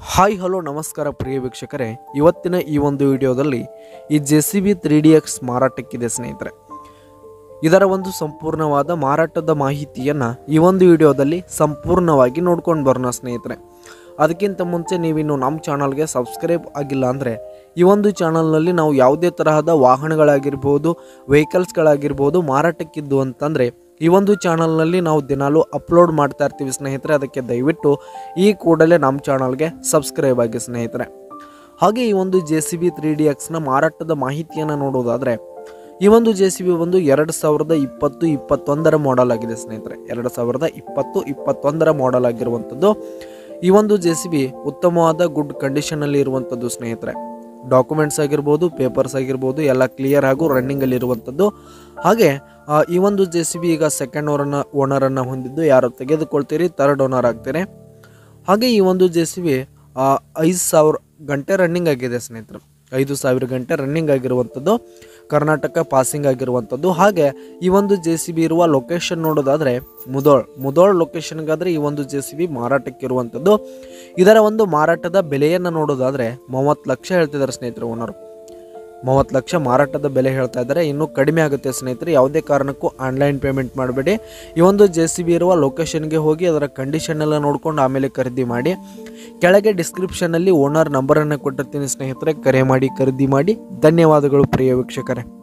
Hi hello ನಮಸ್ಕಾರ ಪ್ರಿಯ ವೀಕ್ಷಕರೇ, ಇವತ್ತಿನ ಈ ಒಂದು ವಿಡಿಯೋದಲ್ಲಿ ಈ JCB 3DX ಮಾರಾಟಕ್ಕಿದೆ ಸ್ನೇಹಿತರೆ. ಇದರ ಒಂದು ಸಂಪೂರ್ಣವಾದ ಮಾರಾಟದ ಮಾಹಿತಿಯನ್ನು ಈ ಒಂದು ವಿಡಿಯೋದಲ್ಲಿ ಸಂಪೂರ್ಣವಾಗಿ ನೋಡ್ಕೊಂಡು ಬರೋಣ ಸ್ನೇಹಿತರೆ. ಅದಕ್ಕಿಂತ ಮುಂಚೆ ನೀವಿನ್ನು ನಮ್ಮ ಚಾನಲ್ಗೆ ಸಬ್ಸ್ಕ್ರೈಬ್ ಆಗಿಲ್ಲ ಅಂದರೆ ಈ ಒಂದು ಚಾನಲ್ನಲ್ಲಿ ನಾವು ಯಾವುದೇ ತರಹದ ವಾಹನಗಳಾಗಿರ್ಬೋದು, ವೆಹಿಕಲ್ಸ್ಗಳಾಗಿರ್ಬೋದು ಮಾರಾಟಕ್ಕಿದ್ದು ಅಂತಂದರೆ ಈ ಒಂದು ಚಾನಲ್ನಲ್ಲಿ ನಾವು ದಿನಾಲೂ ಅಪ್ಲೋಡ್ ಮಾಡ್ತಾ ಇರ್ತೀವಿ ಸ್ನೇಹಿತರೆ. ಅದಕ್ಕೆ ದಯವಿಟ್ಟು ಈ ಕೂಡಲೇ ನಮ್ಮ ಚಾನಲ್ಗೆ ಸಬ್ಸ್ಕ್ರೈಬ್ ಆಗಿ ಸ್ನೇಹಿತರೆ. ಹಾಗೆ ಈ ಒಂದು JCB 3DXನ ಮಾರಾಟದ ಮಾಹಿತಿಯನ್ನು ನೋಡೋದಾದರೆ ಈ ಒಂದು JCB ಒಂದು 2020-21 ಮಾಡೆಲ್ ಆಗಿದೆ ಸ್ನೇಹಿತರೆ. 2020-21 ಮಾಡೆಲ್ ಆಗಿರುವಂಥದ್ದು ಈ ಒಂದು JCB ಉತ್ತಮವಾದ ಗುಡ್ ಕಂಡೀಷನಲ್ಲಿ ಇರುವಂಥದ್ದು ಸ್ನೇಹಿತರೆ. ಡಾಕ್ಯುಮೆಂಟ್ಸ್ ಆಗಿರ್ಬೋದು, ಪೇಪರ್ಸ್ ಆಗಿರ್ಬೋದು ಎಲ್ಲ ಕ್ಲಿಯರ್ ಹಾಗೂ ರನ್ನಿಂಗಲ್ಲಿ ಇರುವಂಥದ್ದು. ಹಾಗೆ ಈ ಒಂದು JCB ಈಗ ಸೆಕೆಂಡ್ ಓನರನ್ನು ಹೊಂದಿದ್ದು, ಯಾರು ತೆಗೆದುಕೊಳ್ತೀರಿ ಥರ್ಡ್ ಓನರ್ ಆಗ್ತೀರಿ. ಹಾಗೆ ಈ ಒಂದು JCB 5000 ಗಂಟೆ ರನ್ನಿಂಗ್ ಆಗಿದೆ ಸ್ನೇಹಿತರೆ. 5000 ಗಂಟೆ ರನ್ನಿಂಗ್ ಆಗಿರುವಂಥದ್ದು, ಕರ್ನಾಟಕ ಪಾಸಿಂಗ್ ಆಗಿರುವಂಥದ್ದು. ಹಾಗೆ ಈ ಒಂದು JCB ಇರುವ ಲೊಕೇಶನ್ ನೋಡೋದಾದರೆ ಮುದೋಳ್ ಲೊಕೇಶನ್ಗಾದರೆ ಈ ಒಂದು JCB ಮಾರಾಟಕ್ಕಿರುವಂಥದ್ದು. ಇದರ ಒಂದು ಮಾರಾಟದ ಬೆಲೆಯನ್ನು ನೋಡೋದಾದರೆ 30 ಲಕ್ಷ ಹೇಳ್ತಿದ್ದಾರೆ ಸ್ನೇಹಿತರೆ. ಓನರು 30 ಲಕ್ಷ ಮಾರಾಟದ ಬೆಲೆ ಹೇಳ್ತಾ ಇದ್ದಾರೆ. ಇನ್ನೂ ಕಡಿಮೆ ಆಗುತ್ತೆ ಸ್ನೇಹಿತರೆ. ಯಾವುದೇ ಕಾರಣಕ್ಕೂ ಆನ್ಲೈನ್ ಪೇಮೆಂಟ್ ಮಾಡಬೇಡಿ. ಈ ಒಂದು JCB ಇರುವ ಲೊಕೇಶನ್ಗೆ ಹೋಗಿ ಅದರ ಕಂಡೀಷನ್ ಎಲ್ಲ ನೋಡ್ಕೊಂಡು ಆಮೇಲೆ ಖರೀದಿ ಮಾಡಿ. ಕೆಳಗೆ ಡಿಸ್ಕ್ರಿಪ್ಷನ್ನಲ್ಲಿ ಓನರ್ ನಂಬರನ್ನು ಕೊಟ್ಟಿರ್ತೀನಿ ಸ್ನೇಹಿತರೆ, ಕರೆ ಮಾಡಿ ಖರೀದಿ ಮಾಡಿ. ಧನ್ಯವಾದಗಳು ಪ್ರಿಯ ವೀಕ್ಷಕರೇ.